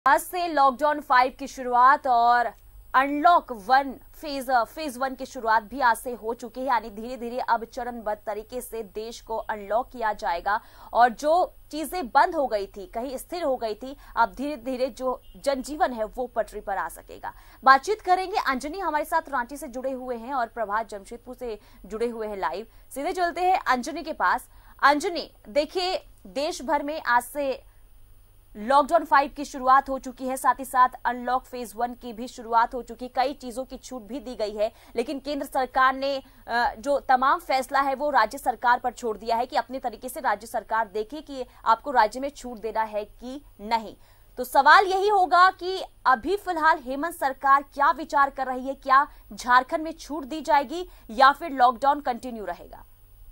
आज से लॉकडाउन 5 की शुरुआत और अनलॉक 1 फेज 1 की शुरुआत भी आज से हो चुकी है। यानी धीरे धीरे अब चरणबद्ध तरीके से देश को अनलॉक किया जाएगा और जो चीजें बंद हो गई थी, कहीं स्थिर हो गई थी, अब धीरे धीरे जो जनजीवन है वो पटरी पर आ सकेगा। बातचीत करेंगे, अंजनी हमारे साथ रांची से जुड़े हुए हैं और प्रभात जमशेदपुर से जुड़े हुए हैं लाइव। सीधे चलते हैं अंजनी के पास। अंजनी, देखिए देश भर में आज से लॉकडाउन 5 की शुरुआत हो चुकी है, साथ ही साथ अनलॉक फेज 1 की भी शुरुआत हो चुकी है। कई चीजों की छूट भी दी गई है, लेकिन केंद्र सरकार ने जो तमाम फैसला है वो राज्य सरकार पर छोड़ दिया है कि अपने तरीके से राज्य सरकार देखे कि आपको राज्य में छूट देना है कि नहीं। तो सवाल यही होगा कि अभी फिलहाल हेमंत सरकार क्या विचार कर रही है, क्या झारखंड में छूट दी जाएगी या फिर लॉकडाउन कंटिन्यू रहेगा?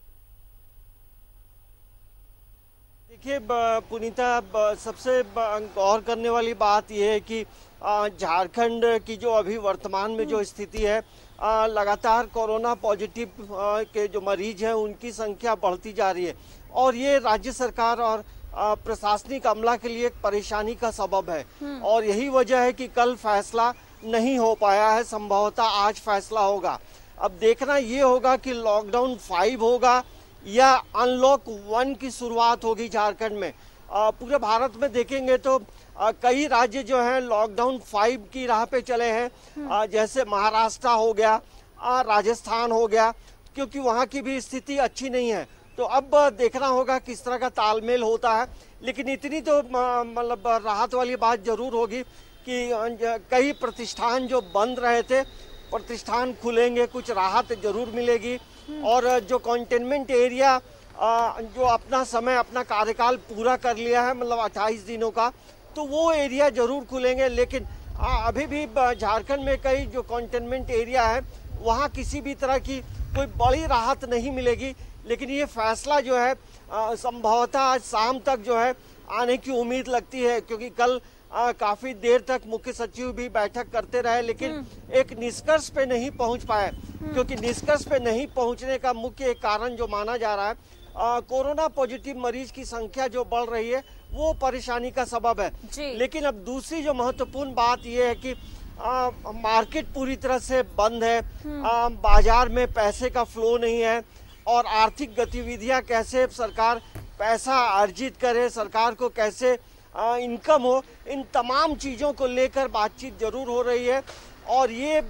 देखिए पुनीता, सबसे गौर करने वाली बात यह है कि झारखंड की जो अभी वर्तमान में जो स्थिति है, लगातार कोरोना पॉजिटिव के जो मरीज हैं उनकी संख्या बढ़ती जा रही है और ये राज्य सरकार और प्रशासनिक अमला के लिए एक परेशानी का सबब है। और यही वजह है कि कल फैसला नहीं हो पाया है, संभवतः आज फैसला होगा। अब देखना ये होगा कि लॉकडाउन 5 होगा या अनलॉक 1 की शुरुआत होगी झारखंड में। पूरे भारत में देखेंगे तो कई राज्य जो हैं लॉकडाउन 5 की राह पे चले हैं, जैसे महाराष्ट्र हो गया, राजस्थान हो गया, क्योंकि वहाँ की भी स्थिति अच्छी नहीं है। तो अब देखना होगा किस तरह का तालमेल होता है। लेकिन इतनी तो मतलब राहत वाली बात जरूर होगी कि कई प्रतिष्ठान जो बंद रहे थे, प्रतिष्ठान खुलेंगे, कुछ राहत जरूर मिलेगी। और जो कंटेनमेंट एरिया जो अपना समय, अपना कार्यकाल पूरा कर लिया है, मतलब 28 दिनों का, तो वो एरिया जरूर खुलेंगे। लेकिन अभी भी झारखंड में कई जो कंटेनमेंट एरिया है वहाँ किसी भी तरह की कोई बड़ी राहत नहीं मिलेगी। लेकिन ये फैसला जो है संभवतः आज शाम तक जो है आने की उम्मीद लगती है, क्योंकि कल काफी देर तक मुख्य सचिव भी बैठक करते रहे, लेकिन एक निष्कर्ष पे नहीं पहुंच पाए। क्योंकि निष्कर्ष पे नहीं पहुंचने का मुख्य एक कारण जो माना जा रहा है, कोरोना पॉजिटिव मरीज की संख्या जो बढ़ रही है वो परेशानी का सबब है। लेकिन अब दूसरी जो महत्वपूर्ण बात यह है कि मार्केट पूरी तरह से बंद है, बाजार में पैसे का फ्लो नहीं है और आर्थिक गतिविधियां कैसे सरकार पैसा अर्जित करे, सरकार को कैसे इनकम हो, इन तमाम चीज़ों को लेकर बातचीत जरूर हो रही है। और ये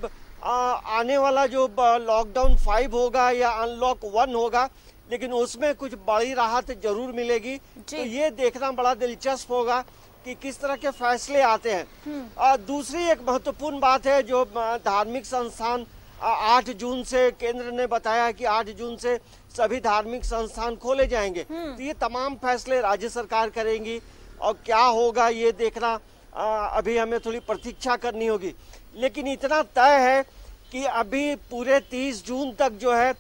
आने वाला जो लॉकडाउन 5 होगा या अनलॉक 1 होगा, लेकिन उसमें कुछ बड़ी राहत जरूर मिलेगी। तो ये देखना बड़ा दिलचस्प होगा कि किस तरह के फैसले आते हैं। दूसरी एक महत्वपूर्ण बात है, जो धार्मिक संस्थान 8 जून से केंद्र ने बताया कि 8 जून से सभी धार्मिक संस्थान खोले जाएंगे। तो ये तमाम फैसले राज्य सरकार करेंगी और क्या होगा ये देखना अभी हमें थोड़ी प्रतीक्षा करनी होगी। लेकिन इतना तय है कि अभी पूरे 30 जून तक जो है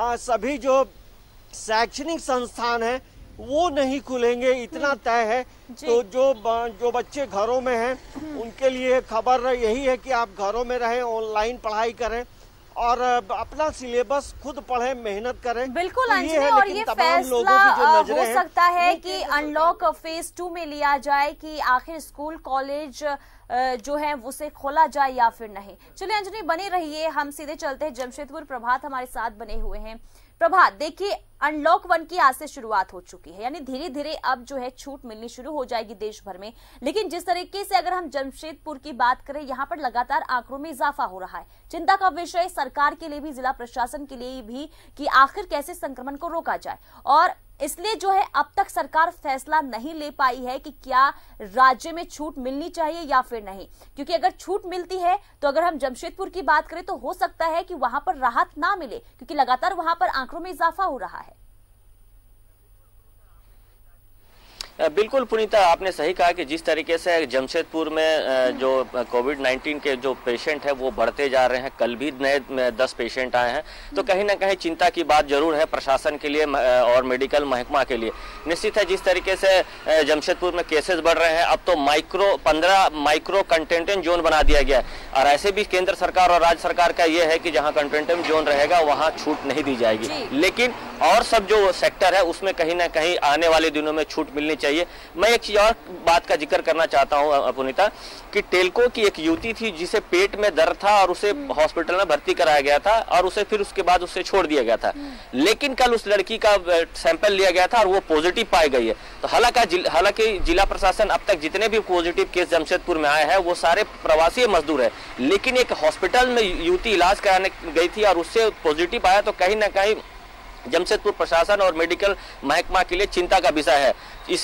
सभी जो शैक्षणिक संस्थान हैं वो नहीं खुलेंगे, इतना तय है। तो जो बच्चे घरों में हैं उनके लिए खबर यही है कि आप घरों में रहें, ऑनलाइन पढ़ाई करें और अपना सिलेबस खुद पढ़े, मेहनत करें। बिल्कुल अंजनी, और ये फैसला हो सकता है कि अनलॉक फेज 2 में लिया जाए कि आखिर स्कूल कॉलेज जो है उसे खोला जाए या फिर नहीं। चलिए अंजनी बने रहिए, हम सीधे चलते हैं जमशेदपुर। प्रभात हमारे साथ बने हुए हैं। प्रभात, देखिए अनलॉक 1 की आज से शुरुआत हो चुकी है, यानी धीरे धीरे अब जो है छूट मिलनी शुरू हो जाएगी देश भर में। लेकिन जिस तरीके से अगर हम जमशेदपुर की बात करें, यहाँ पर लगातार आंकड़ों में इजाफा हो रहा है। चिंता का विषय सरकार के लिए भी, जिला प्रशासन के लिए भी, कि आखिर कैसे संक्रमण को रोका जाए। और इसलिए जो है अब तक सरकार फैसला नहीं ले पाई है कि क्या राज्य में छूट मिलनी चाहिए या फिर नहीं। क्योंकि अगर छूट मिलती है तो अगर हम जमशेदपुर की बात करें तो हो सकता है कि वहां पर राहत ना मिले, क्योंकि लगातार वहां पर आंकड़ों में इजाफा हो रहा है। बिल्कुल पुनीता, आपने सही कहा कि जिस तरीके से जमशेदपुर में जो कोविड-19 के जो पेशेंट है वो बढ़ते जा रहे हैं, कल भी नए 10 पेशेंट आए हैं, तो कहीं ना कहीं चिंता की बात जरूर है प्रशासन के लिए और मेडिकल महकमा के लिए। निश्चित है, जिस तरीके से जमशेदपुर में केसेस बढ़ रहे हैं, अब तो 15 माइक्रो कंटेनमेंट जोन बना दिया गया है। और ऐसे भी केंद्र सरकार और राज्य सरकार का ये है कि जहाँ कंटेनमेंट जोन रहेगा वहाँ छूट नहीं दी जाएगी। लेकिन और सब जो सेक्टर है उसमें कहीं ना कहीं आने वाले दिनों में छूट मिलनी चाहिए। मैं एक चीज और बात का जिक्र करना चाहता हूं पुनीता, कि टेल्को की एक युवती थी जिसे पेट में दर्द था और उसे हॉस्पिटल में भर्ती कराया गया था और उसे फिर उसके बाद उसे छोड़ दिया गया था, लेकिन कल उस लड़की का सैंपल लिया गया था और वो पॉजिटिव पाई गई है। तो हालांकि जिला प्रशासन अब तक जितने भी पॉजिटिव केस जमशेदपुर में आए हैं वो सारे प्रवासी मजदूर है, लेकिन एक हॉस्पिटल में युवती इलाज कराने गई थी और उससे पॉजिटिव आया, तो कहीं ना कहीं जमशेदपुर प्रशासन और मेडिकल महकमा के लिए चिंता का विषय है।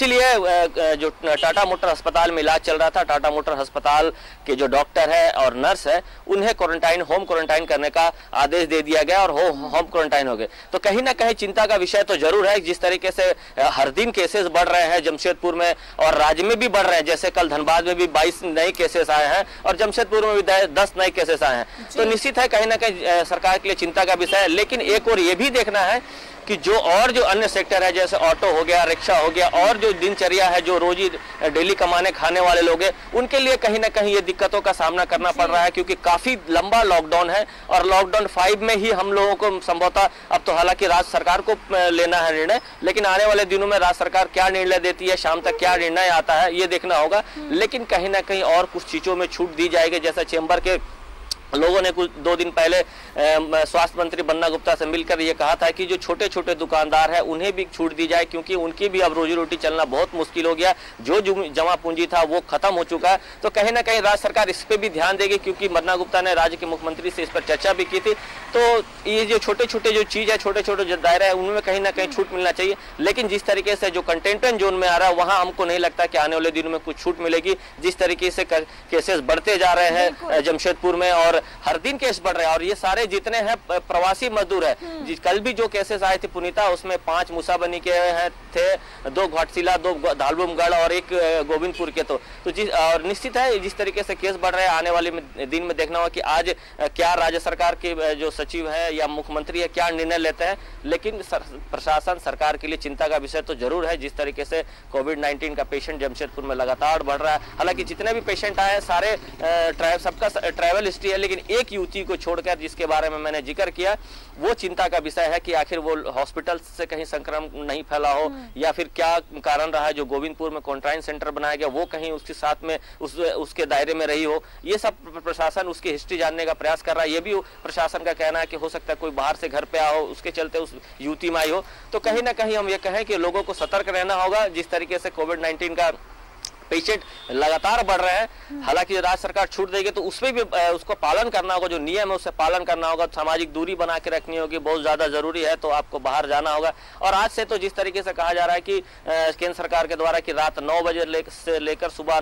इसीलिए जो टाटा मोटर अस्पताल में इलाज चल रहा था, टाटा मोटर अस्पताल के जो डॉक्टर है और नर्स है उन्हें होम क्वारंटाइन करने का आदेश दे दिया गया और होम क्वारंटाइन हो गए। तो कहीं ना कहीं चिंता का विषय तो जरूर है। जिस तरीके से हर दिन केसेस बढ़ रहे हैं जमशेदपुर में और राज्य में भी बढ़ रहे हैं, जैसे कल धनबाद में भी 22 नए केसेस आए हैं और जमशेदपुर में भी 10 नए केसेस आए हैं, तो निश्चित है कहीं ना कहीं सरकार के लिए चिंता का विषय है। लेकिन एक और ये भी देखना है कि जो अन्य सेक्टर है, जैसे ऑटो हो गया, रिक्शा हो गया, और जो दिनचर्या है, जो रोजी डेली कमाने खाने वाले लोग हैं, उनके लिए कहीं ना कहीं ये दिक्कतों का सामना करना पड़ रहा है, क्योंकि काफी लंबा लॉकडाउन है और लॉकडाउन 5 में ही हम लोगों को संभवतः, अब तो हालांकि राज्य सरकार को लेना है निर्णय, लेकिन आने वाले दिनों में राज्य सरकार क्या निर्णय देती है, शाम तक क्या निर्णय आता है, ये देखना होगा। लेकिन कहीं ना कहीं और कुछ चीजों में छूट दी जाएगी। जैसे चेंबर के लोगों ने कुछ 2 दिन पहले स्वास्थ्य मंत्री बन्ना गुप्ता से मिलकर ये कहा था कि जो छोटे छोटे दुकानदार हैं उन्हें भी छूट दी जाए, क्योंकि उनकी भी अब रोजी रोटी चलना बहुत मुश्किल हो गया, जो जमा पूंजी था वो खत्म हो चुका है। तो कहीं ना कहीं राज्य सरकार इस पर भी ध्यान देगी, क्योंकि बन्ना गुप्ता ने राज्य के मुख्यमंत्री से इस पर चर्चा भी की थी। तो ये जो छोटे छोटे जो चीज है, छोटे छोटे जो दायरा है, उनमें कहीं ना कहीं छूट मिलना चाहिए। लेकिन जिस तरीके से जो कंटेनमेंट जोन में आ रहा है वहां हमको नहीं लगता कि आने वाले दिनों में कुछ छूट मिलेगी। जिस तरीके से केसेस बढ़ते जा रहे हैं जमशेदपुर में और हर दिन केस बढ़ रहे हैं, और ये सारे जितने हैं प्रवासी मजदूर है। कल भी जो केसेस आए थे पुनीता, उसमें 5 मुसाबनी के थे, 2 घाटशिला, 2 धालबुमगढ़ और 1 गोविंदपुर के। तो और निश्चित है जिस तरीके से केस बढ़ रहे हैं, आने वाले दिन में देखना होगा कि आज क्या राज्य सरकार के जो सचिव है या मुख्यमंत्री है क्या निर्णय लेते हैं। लेकिन प्रशासन सरकार के लिए चिंता का विषय तो जरूर है। जिस तरीके से कोविड-19 का पेशेंट जमशेदपुर में लगातार बढ़ रहा है, हालांकि जितने भी पेशेंट आए सारे सबका ट्रैवल हिस्ट्री है, लेकिन एक युवती को छोड़कर जिसके बारे में मैंने जिक्र किया, वो चिंता का विषय है कि आखिर वो हॉस्पिटल से कहीं संक्रमण नहीं फैला हो या फिर क्या कारण रहा है। जो गोविंदपुर में क्वारंटाइन सेंटर बनाया गया वो कहीं उसके साथ में उसके दायरे में रही हो। ये सब प्रशासन उसकी हिस्ट्री जानने का प्रयास कर रहा है। ये भी प्रशासन का कहना है कि हो सकता है कोई बाहर से घर पे आया हो, उसके चलते उस युवती में आई हो। तो कहीं ना कहीं हम ये कहें कि लोगों को सतर्क रहना होगा। जिस तरीके से कोविड-19 का पेशेंट लगातार बढ़ रहे हैं, हालांकि राज्य सरकार छूट देगी तो उसमें भी उसको पालन करना होगा, जो नियम है उससे पालन करना होगा। सामाजिक दूरी बना के रखनी होगी, बहुत ज्यादा जरूरी है, तो आपको बाहर जाना होगा। और आज से तो जिस तरीके से कहा जा रहा है कि केंद्र सरकार के द्वारा कि रात 9 बजे से लेकर सुबह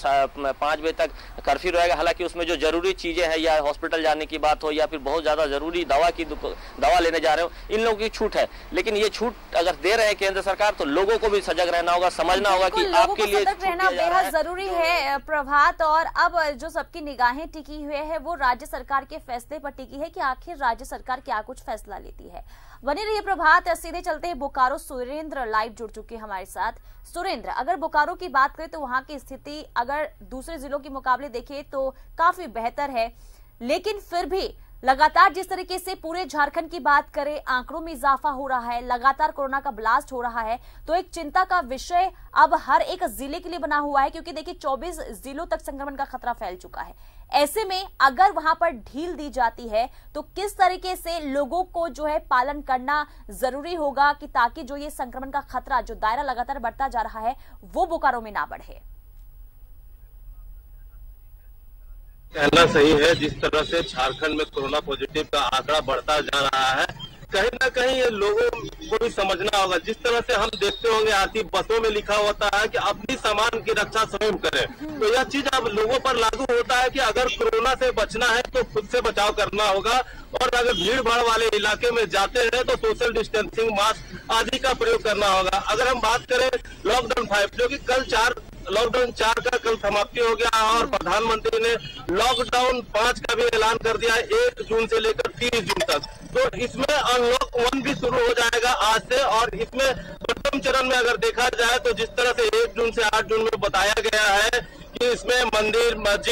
5 बजे तक कर्फ्यू रहेगा। हालांकि उसमें जो जरूरी चीजें हैं या हॉस्पिटल जाने की बात हो या फिर बहुत ज्यादा जरूरी दवा लेने जा रहे हो, इन लोगों की छूट है। लेकिन ये छूट अगर दे रहे हैं केंद्र सरकार तो लोगों को भी सजग रहना होगा, समझना होगा कि आपके लिए बेहद जरूरी है प्रभात। और अब जो सबकी निगाहें टिकी हुई है वो राज्य सरकार के फैसले पर टिकी है कि आखिर राज्य सरकार क्या कुछ फैसला लेती है। बने रहिए प्रभात। सीधे चलते हैं बोकारो, सुरेंद्र लाइव जुड़ चुके हैं हमारे साथ। सुरेंद्र, अगर बोकारो की बात करें तो वहां की स्थिति अगर दूसरे जिलों के मुकाबले देखें तो काफी बेहतर है, लेकिन फिर भी लगातार जिस तरीके से पूरे झारखंड की बात करें आंकड़ों में इजाफा हो रहा है, लगातार कोरोना का ब्लास्ट हो रहा है, तो एक चिंता का विषय अब हर एक जिले के लिए बना हुआ है, क्योंकि देखिए 24 जिलों तक संक्रमण का खतरा फैल चुका है। ऐसे में अगर वहां पर ढील दी जाती है तो किस तरीके से लोगों को जो है पालन करना जरूरी होगा कि ताकि जो ये संक्रमण का खतरा, जो दायरा लगातार बढ़ता जा रहा है, वो बोकारो में ना बढ़े। कहना सही है, जिस तरह से झारखंड में कोरोना पॉजिटिव का आंकड़ा बढ़ता जा रहा है, कहीं ना कहीं ये लोगों को भी समझना होगा। जिस तरह से हम देखते होंगे आती बसों में लिखा होता है कि अपनी सामान की रक्षा स्वयं करें, तो यह चीज अब लोगों पर लागू होता है कि अगर कोरोना से बचना है तो खुद से बचाव करना होगा, और अगर भीड़ भाड़ वाले इलाके में जाते हैं तो सोशल डिस्टेंसिंग, मास्क आदि का प्रयोग करना होगा। अगर हम बात करें लॉकडाउन 5, जो कि कल लॉकडाउन 4 का कल समाप्ति हो गया, और प्रधानमंत्री ने लॉकडाउन 5 का भी ऐलान कर दिया है 1 जून से लेकर 30 जून तक। तो इसमें अनलॉक 1 भी शुरू हो जाएगा आज से, और इसमें प्रथम चरण में अगर देखा जाए तो जिस तरह से 1 जून से 8 जून में बताया गया है कि इसमें मंदिर, मस्जिद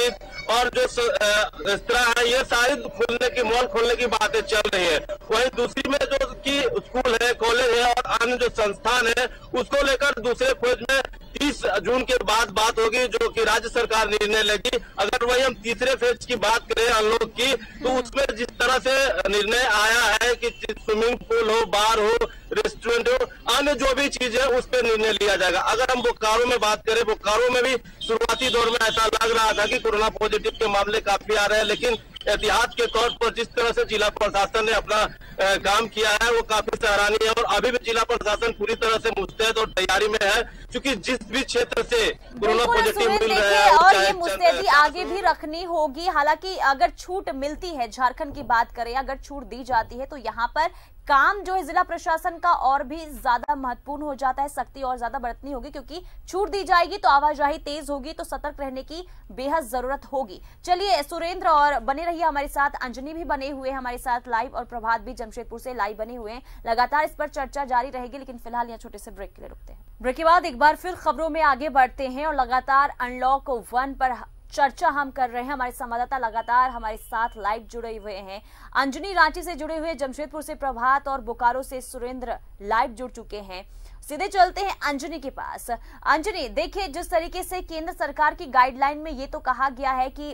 और जो रेस्तरा है, ये सारी खुलने की, मॉल खोलने की बातें चल रही है। वहीं दूसरी में जो कि स्कूल है, कॉलेज है और अन्य जो संस्थान है, उसको लेकर दूसरे फेज में 30 जून के बाद बात होगी, जो कि राज्य सरकार निर्णय लेगी। अगर वही हम तीसरे फेज की बात करें अनलॉक की, तो उसमें जिस तरह से निर्णय आया है कि स्विमिंग पूल हो, बार हो, रेस्टोरेंट हो, अन्य जो भी चीज है उस पर निर्णय लिया जाएगा। अगर हम बोकारो में बात करें, बोकारो में भी शुरुआती दौर में ऐसा लग रहा था कि कोरोना पॉजिटिव के मामले काफी आ रहे हैं, लेकिन एहतियात के तौर पर जिस तरह से जिला प्रशासन ने अपना काम किया है वो काफी सराहनीय है। और अभी भी जिला प्रशासन पूरी तरह से मुस्तैद और तैयारी में है, क्योंकि जिस भी क्षेत्र से कोरोना पॉजिटिव मिल रहा है और ये मुस्तैदी आगे भी रखनी होगी। हालांकि अगर छूट मिलती है, झारखंड की बात करें, अगर छूट दी जाती है तो यहाँ पर काम जो है जिला प्रशासन का और भी ज्यादा महत्वपूर्ण हो जाता है, सख्ती और ज्यादा बरतनी होगी, क्योंकि छूट दी जाएगी तो आवाजाही तेज होगी, तो सतर्क रहने की बेहद जरूरत होगी। चलिए सुरेंद्र और बने रहिए हमारे साथ, अंजनी भी बने हुए हैं हमारे साथ लाइव और प्रभात भी जमशेदपुर से लाइव बने हुए हैं। लगातार इस पर चर्चा जारी रहेगी, लेकिन फिलहाल यहाँ छोटे से ब्रेक के लिए रुकते हैं। ब्रेक के बाद एक बार फिर खबरों में आगे बढ़ते हैं और लगातार अनलॉक 1 पर चर्चा हम कर रहे हैं। हमारे संवाददाता लगातार हमारे साथ लाइव जुड़े हुए हैं। अंजनी रांची से जुड़े हुए, जमशेदपुर से प्रभात और बोकारो से सुरेंद्र लाइव जुड़ चुके हैं। सीधे चलते हैं अंजनी के पास। अंजनी, देखिए जिस तरीके से केंद्र सरकार की गाइडलाइन में ये तो कहा गया है कि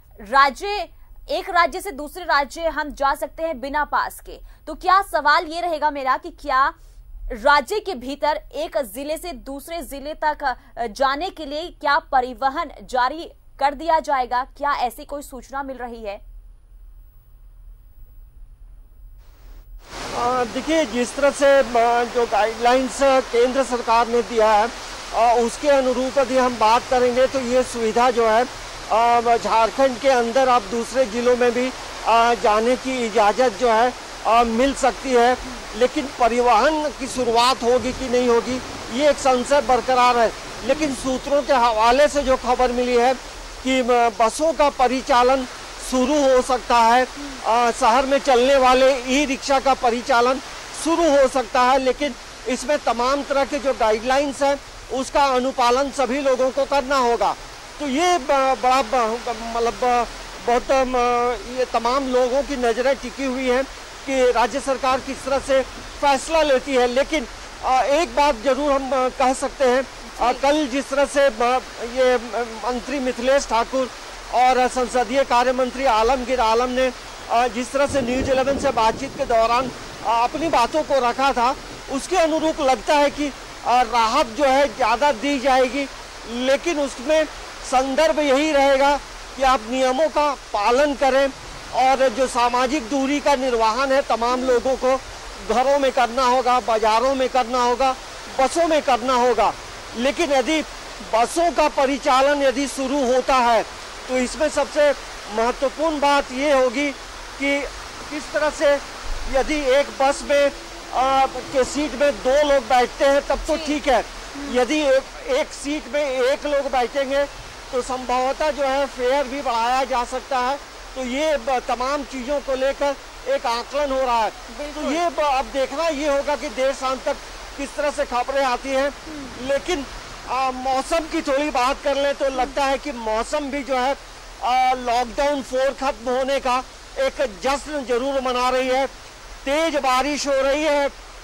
एक राज्य से दूसरे राज्य हम जा सकते हैं बिना पास के, तो क्या सवाल ये रहेगा मेरा कि क्या राज्य के भीतर एक जिले से दूसरे जिले तक जाने के लिए क्या परिवहन जारी कर दिया जाएगा? क्या ऐसी कोई सूचना मिल रही है? देखिए, जिस तरह से जो गाइडलाइंस केंद्र सरकार ने दिया है उसके अनुरूप यदि हम बात करेंगे तो ये सुविधा जो है झारखंड के अंदर आप दूसरे जिलों में भी जाने की इजाज़त जो है मिल सकती है, लेकिन परिवहन की शुरुआत होगी कि नहीं होगी ये एक संशय बरकरार है। लेकिन सूत्रों के हवाले से जो खबर मिली है कि बसों का परिचालन शुरू हो सकता है, शहर में चलने वाले ई रिक्शा का परिचालन शुरू हो सकता है, लेकिन इसमें तमाम तरह के जो गाइडलाइंस हैं उसका अनुपालन सभी लोगों को करना होगा। तो ये बड़ा मतलब बहुत ये तमाम लोगों की नज़रें टिकी हुई हैं कि राज्य सरकार किस तरह से फैसला लेती है। लेकिन एक बात जरूर हम कह सकते हैं, कल जिस तरह से ये मंत्री मिथिलेश ठाकुर और संसदीय कार्य मंत्री आलमगीर आलम ने जिस तरह से न्यूज़ 11 से बातचीत के दौरान अपनी बातों को रखा था, उसके अनुरूप लगता है कि राहत जो है ज़्यादा दी जाएगी, लेकिन उसमें संदर्भ यही रहेगा कि आप नियमों का पालन करें और जो सामाजिक दूरी का निर्वहन है तमाम लोगों को घरों में करना होगा, बाजारों में करना होगा, बसों में करना होगा। लेकिन यदि बसों का परिचालन यदि शुरू होता है तो इसमें सबसे महत्वपूर्ण बात ये होगी कि किस तरह से यदि एक बस में के सीट में 2 लोग बैठते हैं तब तो ठीक है, यदि एक सीट में 1 लोग बैठेंगे तो संभवतः जो है फेयर भी बढ़ाया जा सकता है। तो ये तमाम चीज़ों को लेकर एक आकलन हो रहा है। तो ये अब देखना ये होगा कि देर शाम तक किस तरह से खबरें आती हैं। लेकिन मौसम की थोड़ी बात कर लें तो लगता है कि मौसम भी जो है लॉकडाउन 4 खत्म होने का एक जश्न जरूर मना रही है। तेज बारिश हो रही है,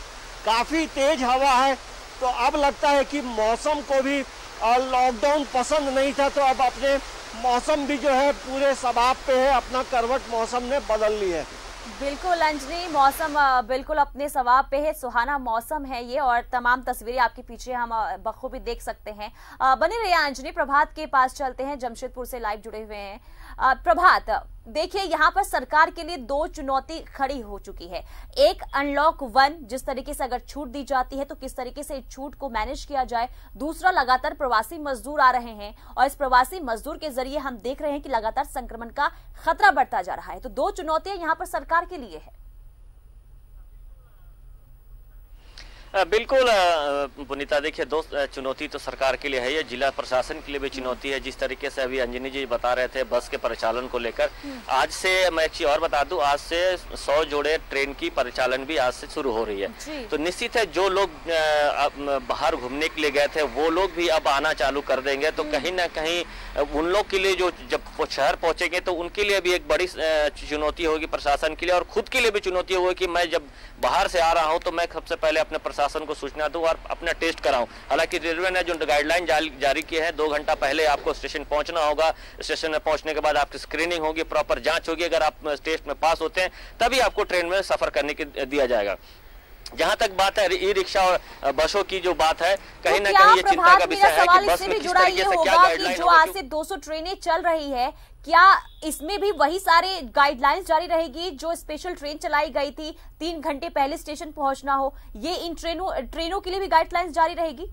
काफ़ी तेज हवा है, तो अब लगता है कि मौसम को भी लॉकडाउन पसंद नहीं था, तो अब अपने मौसम भी जो है पूरे सबाब पे है, अपना करवट मौसम ने बदल ली है। बिल्कुल अंजनी, मौसम बिल्कुल अपने सवाब पे है, सुहाना मौसम है ये और तमाम तस्वीरें आपके पीछे हम बखूबी देख सकते हैं। बने रहिए अंजनी। प्रभात के पास चलते हैं, जमशेदपुर से लाइव जुड़े हुए हैं। प्रभात, देखिए यहाँ पर सरकार के लिए 2 चुनौती खड़ी हो चुकी है। एक अनलॉक 1 जिस तरीके से अगर छूट दी जाती है तो किस तरीके से छूट को मैनेज किया जाए, दूसरा लगातार प्रवासी मजदूर आ रहे हैं और इस प्रवासी मजदूर के जरिए हम देख रहे हैं कि लगातार संक्रमण का खतरा बढ़ता जा रहा है। तो 2 चुनौतियां यहाँ पर सरकार के लिए है। बिल्कुल पुनीता, देखिए दोस्त, चुनौती तो सरकार के लिए है, ये जिला प्रशासन के लिए भी चुनौती है। जिस तरीके से अभी अंजनी जी बता रहे थे बस के परिचालन को लेकर, आज से मैं एक चीज और बता दूं, आज से 100 जोड़े ट्रेन की परिचालन भी आज से शुरू हो रही है। तो निश्चित है जो लोग बाहर घूमने के लिए गए थे वो लोग भी अब आना चालू कर देंगे। तो कहीं ना कहीं उन लोग के लिए जो जब शहर पहुंचेंगे तो उनके लिए भी एक बड़ी चुनौती होगी प्रशासन के लिए, और खुद के लिए भी चुनौती होगी कि मैं जब बाहर से आ रहा हूं तो मैं सबसे पहले अपने प्रशासन को सूचना दूं और अपना टेस्ट कराऊं। हालांकि रेलवे ने जो गाइडलाइन जारी किए हैं, 2 घंटा पहले आपको स्टेशन पहुंचना होगा। स्टेशन में पहुंचने के बाद आपकी स्क्रीनिंग होगी, प्रॉपर जांच होगी। अगर आप टेस्ट में पास होते हैं तभी आपको ट्रेन में सफर करने के दिया जाएगा। जहां तक बात है ई रिक्शा और बसों की जो बात है, कहीं ना कहीं ये चिंता का विषय है कि बस में किस तरीके से क्या गाइडलाइन जो आज से 200 ट्रेनें चल रही है, क्या इसमें भी वही सारे गाइडलाइंस जारी रहेगी जो स्पेशल ट्रेन चलाई गई थी 3 घंटे पहले स्टेशन पहुंचना हो, ये इन ट्रेनों के लिए भी गाइडलाइंस जारी रहेगी?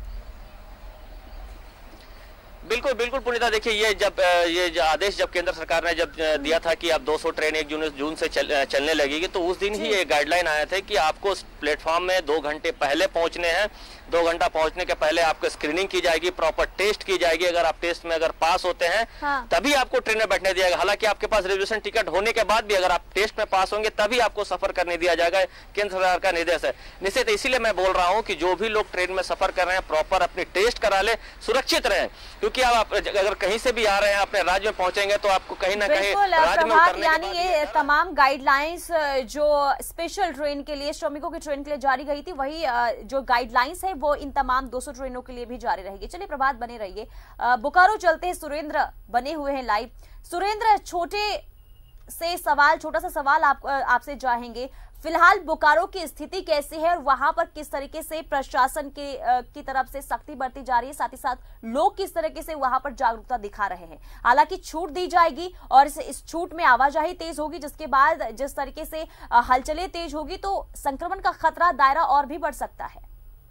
बिल्कुल बिल्कुल पुनीता, देखिए ये आदेश जब केंद्र सरकार ने जब दिया था कि अब 200 ट्रेन 1 जून से चलने लगेगी, तो उस दिन ही ये गाइडलाइन आया था कि आपको प्लेटफॉर्म में 2 घंटे पहले पहुंचने हैं। 2 घंटा पहुंचने के पहले आपको स्क्रीनिंग की जाएगी, प्रॉपर टेस्ट की जाएगी। अगर आप टेस्ट में अगर पास होते हैं तभी आपको ट्रेन में बैठने दिया जाएगा। हालांकि आपके पास रिजर्वेशन टिकट होने के बाद भी अगर आप टेस्ट में पास होंगे तभी आपको सफर करने दिया जाएगा। केंद्र सरकार का निर्देश है। निश्चित इसीलिए मैं बोल रहा हूँ कि जो भी लोग ट्रेन में सफर कर रहे हैं प्रॉपर अपनी टेस्ट करा ले, सुरक्षित रहे, क्योंकि आप अगर कहीं से भी आ रहे हैं अपने राज्य में पहुंचेंगे तो आपको कहीं ना कहीं राज्य में उतरने यानी ये तमाम गाइडलाइंस जो स्पेशल ट्रेन के लिए, श्रमिकों की ट्रेन के लिए जारी गई थी, वही जो गाइडलाइंस है वो इन तमाम 200 ट्रेनों के लिए भी जारी रहेगी। चलिए प्रभात बने रहिए। बोकारो चलते हैं, सुरेंद्र बने हुए हैं लाइव। सुरेंद्र, छोटा सा सवाल आपसे चाहेंगे। फिलहाल बोकारो की स्थिति कैसी है और वहां पर किस तरीके से प्रशासन की तरफ से सख्ती बरती जा रही है, साथ ही साथ लोग किस तरीके से वहां पर जागरूकता दिखा रहे हैं? हालांकि छूट दी जाएगी और इस छूट में आवाजाही तेज होगी, जिसके बाद जिस तरीके से हलचलें तेज होगी तो संक्रमण का खतरा, दायरा और भी बढ़ सकता है।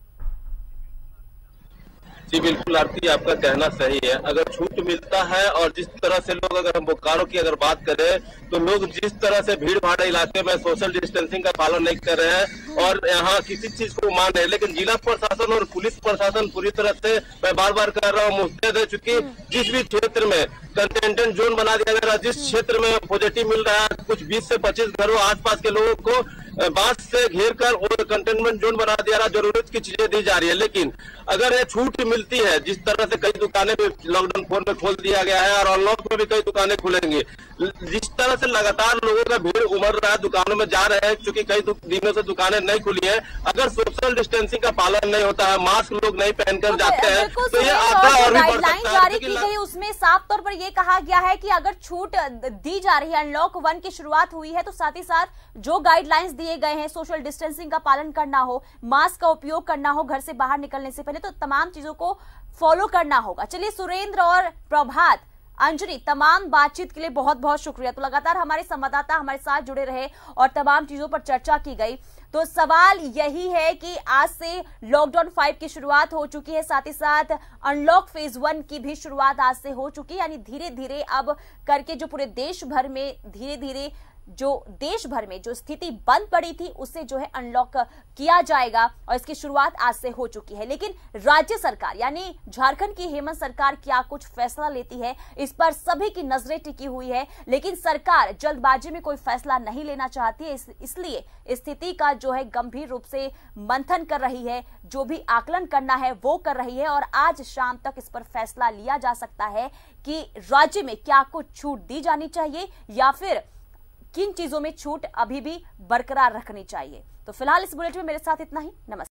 जी बिल्कुल आरती, आपका कहना सही है। अगर छूट मिलता है और जिस तरह से लोग, अगर हम बोकारो की अगर बात करें तो लोग जिस तरह से भीड़ भाड़ इलाके में सोशल डिस्टेंसिंग का पालन नहीं कर रहे हैं और यहाँ किसी चीज को मान रहे हैं, लेकिन जिला प्रशासन और पुलिस प्रशासन पूरी तरह से, मैं बार बार कह रहा हूँ, मुस्तैद है। चूंकि जिस भी क्षेत्र में कंटेनमेंट जोन बना दिया गया, जिस क्षेत्र में पॉजिटिव मिल रहा है, कुछ 20 से 25 घरों आसपास के लोगों को बांस से घेर कर और कंटेनमेंट जोन बना दिया रहा, जरूरत की चीजें दी जा रही है। लेकिन अगर ये छूट मिलती है, जिस तरह से कई दुकानें भी लॉकडाउन 4 में खोल दिया गया है और अनलॉक में भी कई दुकानें खुलेंगी, जिस तरह से लगातार लोगों का भीड़ उमड़ रहा है, दुकानों में जा रहे हैं, क्योंकि कई दिनों से दुकानें नहीं खुली है, अगर सोशल डिस्टेंसिंग का पालन नहीं होता है, मास्क लोग नहीं पहनकर जाते हैं, तो ये आंकड़ा और भी बढ़ सकता है। जारी की गई उसमें साफ तौर पर यह कहा गया है कि अगर छूट दी जा रही है, अनलॉक 1 की शुरुआत हुई है, तो साथ ही साथ जो गाइडलाइंस दिए गए हैं, सोशल डिस्टेंसिंग का पालन करना हो, मास्क का उपयोग करना हो घर से बाहर निकलने से पहले, तो तमाम चीजों को फॉलो करना होगा। चलिए सुरेंद्र और प्रभात, अंजनी, तमाम बातचीत के लिए बहुत बहुत शुक्रिया। तो लगातार हमारे संवाददाता हमारे साथ जुड़े रहे और तमाम चीजों पर चर्चा की गई। तो सवाल यही है कि आज से लॉकडाउन 5 की शुरुआत हो चुकी है, साथ ही साथ अनलॉक फेज 1 की भी शुरुआत आज से हो चुकी है। यानी धीरे धीरे अब करके जो पूरे देश भर में धीरे धीरे जो स्थिति बंद पड़ी थी उसे जो है अनलॉक किया जाएगा और इसकी शुरुआत आज से हो चुकी है। लेकिन राज्य सरकार यानी झारखंड की हेमंत सरकार क्या कुछ फैसला लेती है, इस पर सभी की नजरें टिकी हुई है। लेकिन सरकार जल्दबाजी में कोई फैसला नहीं लेना चाहती है, इसलिए स्थिति का जो है गंभीर रूप से मंथन कर रही है, जो भी आकलन करना है वो कर रही है और आज शाम तक इस पर फैसला लिया जा सकता है कि राज्य में क्या कुछ छूट दी जानी चाहिए या फिर किन चीजों में छूट अभी भी बरकरार रखनी चाहिए। तो फिलहाल इस बुलेटिन में मेरे साथ इतना ही। नमस्कार।